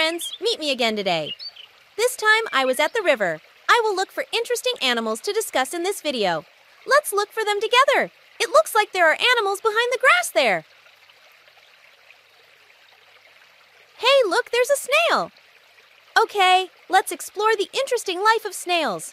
friends, meet me again today. This time I was at the river. I will look for interesting animals to discuss in this video. Let's look for them together. It looks like there are animals behind the grass there. Hey, look, there's a snail. Okay, let's explore the interesting life of snails.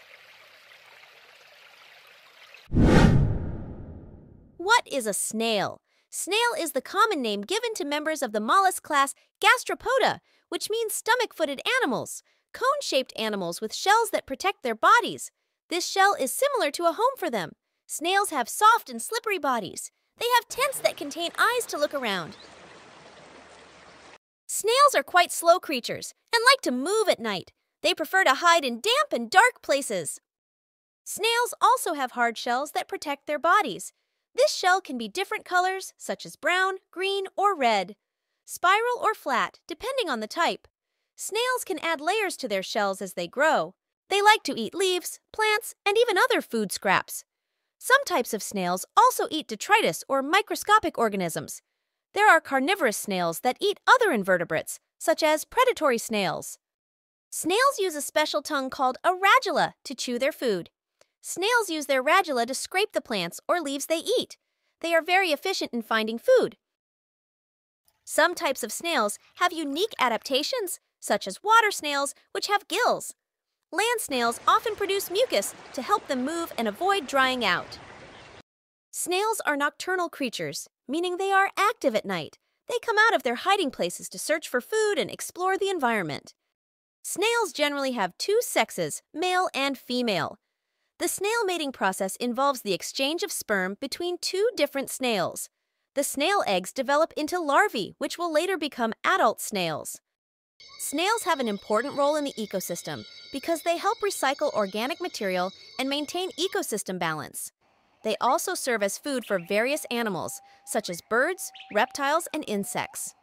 What is a snail? Snail is the common name given to members of the mollusk class Gastropoda, which means stomach-footed animals, cone-shaped animals with shells that protect their bodies. This shell is similar to a home for them. Snails have soft and slippery bodies. They have tents that contain eyes to look around. Snails are quite slow creatures and like to move at night. They prefer to hide in damp and dark places. Snails also have hard shells that protect their bodies. This shell can be different colors, such as brown, green, or red, spiral or flat, depending on the type. Snails can add layers to their shells as they grow. They like to eat leaves, plants, and even other food scraps. Some types of snails also eat detritus or microscopic organisms. There are carnivorous snails that eat other invertebrates, such as predatory snails. Snails use a special tongue called a radula to chew their food. Snails use their radula to scrape the plants or leaves they eat. They are very efficient in finding food. Some types of snails have unique adaptations, such as water snails, which have gills. Land snails often produce mucus to help them move and avoid drying out. Snails are nocturnal creatures, meaning they are active at night. They come out of their hiding places to search for food and explore the environment. Snails generally have two sexes, male and female. The snail mating process involves the exchange of sperm between two different snails. The snail eggs develop into larvae, which will later become adult snails. Snails have an important role in the ecosystem because they help recycle organic material and maintain ecosystem balance. They also serve as food for various animals, such as birds, reptiles, and insects.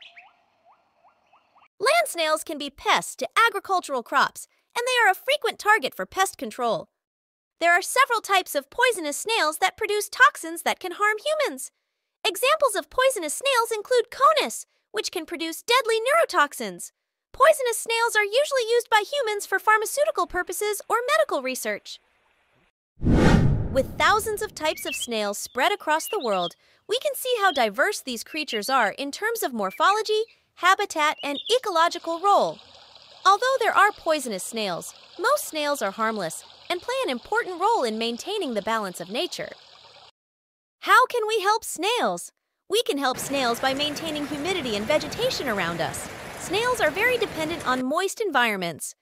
Land snails can be pests to agricultural crops, and they are a frequent target for pest control. There are several types of poisonous snails that produce toxins that can harm humans. Examples of poisonous snails include conus, which can produce deadly neurotoxins. Poisonous snails are usually used by humans for pharmaceutical purposes or medical research. With thousands of types of snails spread across the world, we can see how diverse these creatures are in terms of morphology, habitat, and ecological role. Although there are poisonous snails, most snails are harmless and play an important role in maintaining the balance of nature. How can we help snails? We can help snails by maintaining humidity and vegetation around us. Snails are very dependent on moist environments.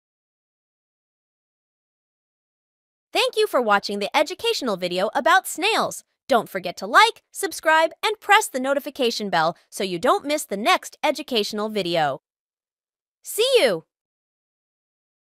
Thank you for watching the educational video about snails. Don't forget to like, subscribe, and press the notification bell so you don't miss the next educational video. See you!